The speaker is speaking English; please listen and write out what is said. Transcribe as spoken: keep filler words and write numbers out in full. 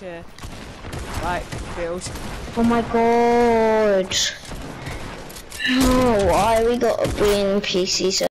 to like build. Oh my god. Oh, why we gotta be in P C